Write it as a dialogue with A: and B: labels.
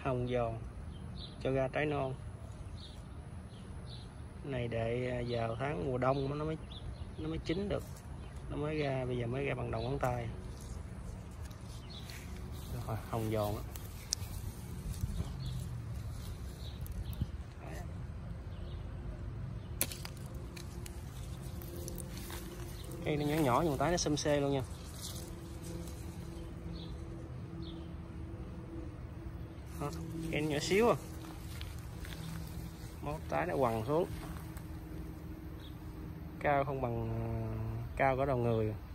A: hồng giòn cho ra trái non. Này để vào tháng mùa đông nó mới chín được, nó mới ra, bây giờ mới ra bằng đầu ngón tay. Rồi, hồng giòn đó. Cây nó nhỏ nhỏ nhưng tái nó xum xê luôn nha. Đó, cây nó nhỏ xíu à, mốt tái nó quằn xuống, cao không bằng, cao có đầu người.